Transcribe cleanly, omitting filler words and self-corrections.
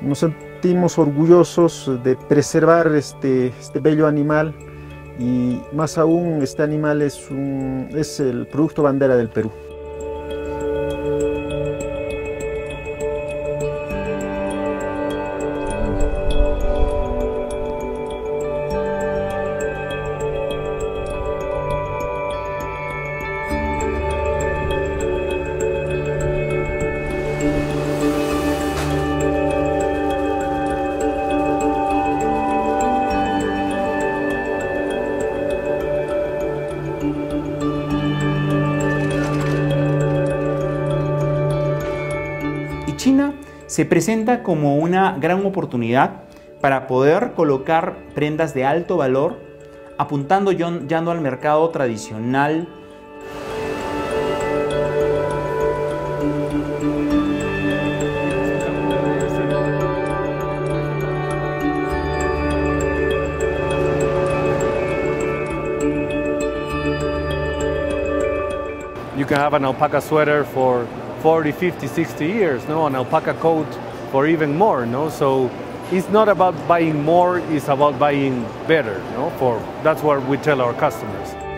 Nos sentimos orgullosos de preservar este bello animal y más aún este animal es el producto bandera del Perú. China se presenta como una gran oportunidad para poder colocar prendas de alto valor, apuntando ya no al mercado tradicional. You can have an alpaca sweater for 40, 50, 60 years, no? An alpaca coat for even more, no? So it's not about buying more, it's about buying better, no? That's what we tell our customers.